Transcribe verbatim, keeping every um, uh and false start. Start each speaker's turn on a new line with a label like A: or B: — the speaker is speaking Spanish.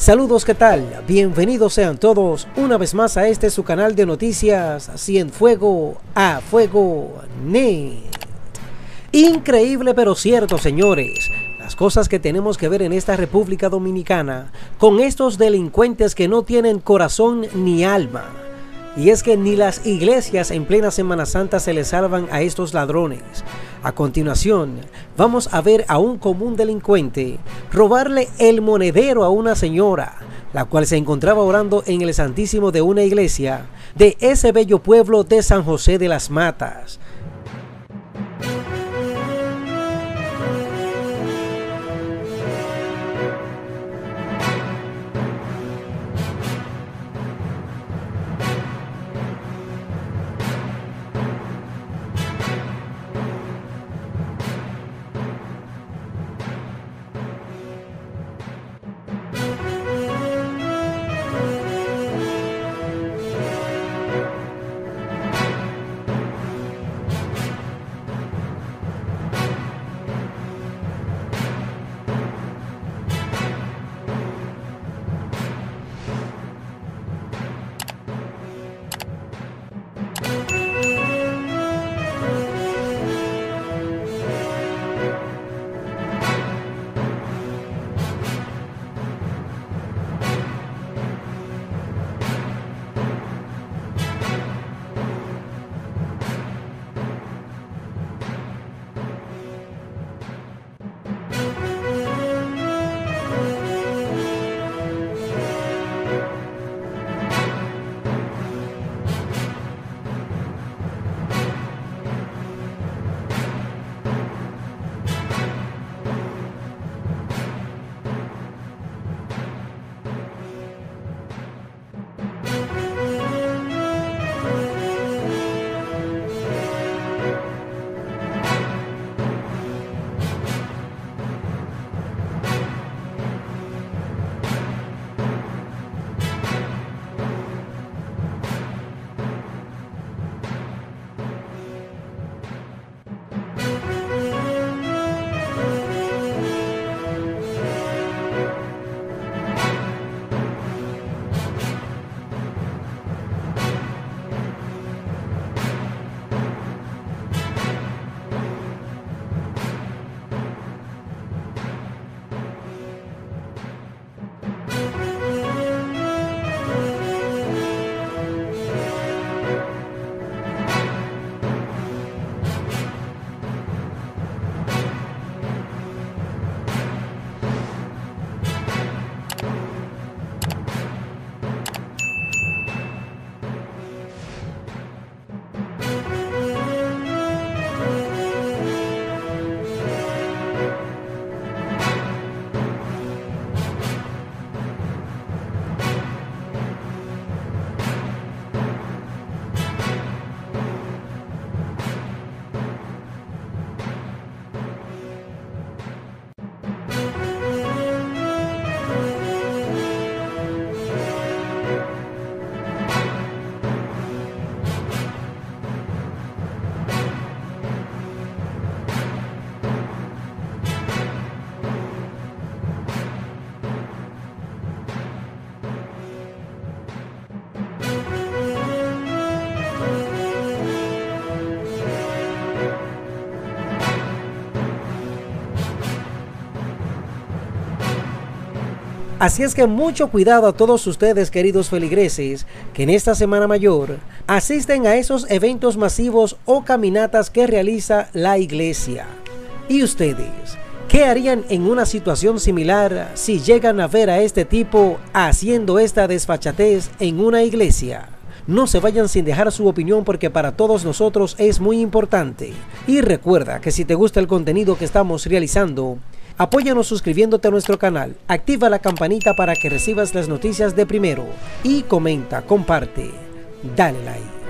A: Saludos, ¿qué tal? Bienvenidos sean todos una vez más a este su canal de noticias Cienfuegos a Fuego Net. Increíble pero cierto, señores, las cosas que tenemos que ver en esta República Dominicana con estos delincuentes que no tienen corazón ni alma. Y es que ni las iglesias en plena Semana Santa se les salvan a estos ladrones. A continuación, vamos a ver a un común delincuente robarle el monedero a una señora, la cual se encontraba orando en el Santísimo de una iglesia de ese bello pueblo de San José de las Matas. Así es que mucho cuidado a todos ustedes, queridos feligreses, que en esta Semana Mayor asisten a esos eventos masivos o caminatas que realiza la iglesia. ¿Y ustedes qué harían en una situación similar si llegan a ver a este tipo haciendo esta desfachatez en una iglesia? No se vayan sin dejar su opinión, porque para todos nosotros es muy importante. Y recuerda que si te gusta el contenido que estamos realizando, apóyanos suscribiéndote a nuestro canal, activa la campanita para que recibas las noticias de primero y comenta, comparte, dale like.